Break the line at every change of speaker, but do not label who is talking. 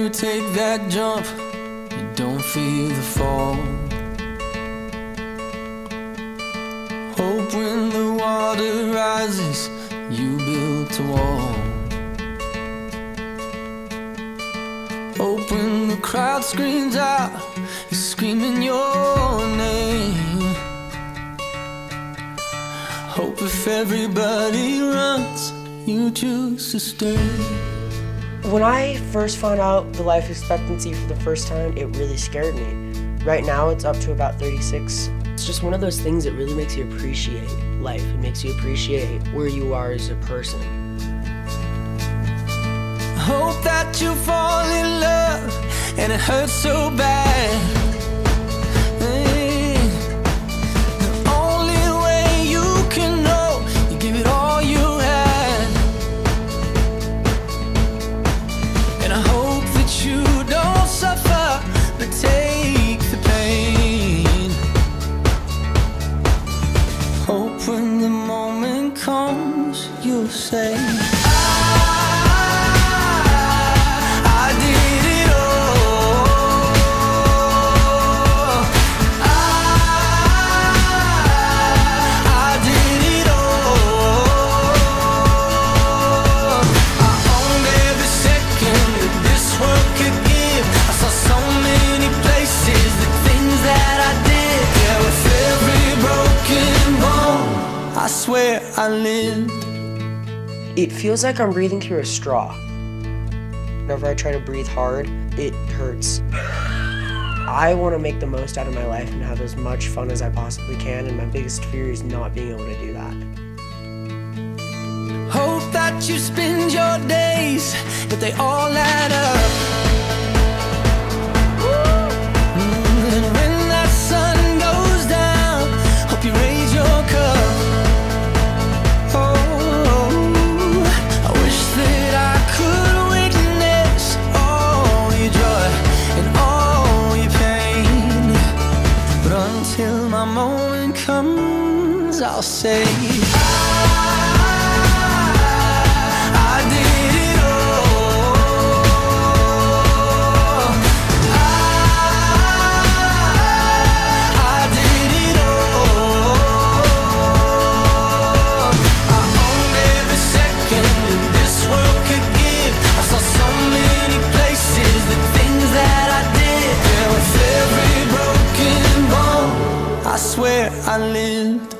you take that jump, you don't feel the fall. Hope when the water rises, you built a wall. Hope when the crowd screams out, you're screaming your name. Hope if everybody runs, you choose to stay.
When I first found out the life expectancy for the first time, it really scared me. Right now it's up to about 36. It's just one of those things that really makes you appreciate life. It makes you appreciate where you are as a person.
Hope that you fall in love and it hurts so bad. The only way you can know, you give it all you had. And I hope that you don't suffer, but take the pain. Hope when the moment comes, you'll say, I swear I lived.
It feels like I'm breathing through a straw. Whenever I try to breathe hard, it hurts. I want to make the most out of my life and have as much fun as I possibly can, and my biggest fear is not being able to do that.
Hope that you spend your days, but they all add up. And when that sun goes down, hope you raise your cup. Till my moment comes, I'll say, I did it all. I did it all. I owned every second that this world could give. I saw so many places, the things that I did. Yeah, with every broken bone, I swear I lived.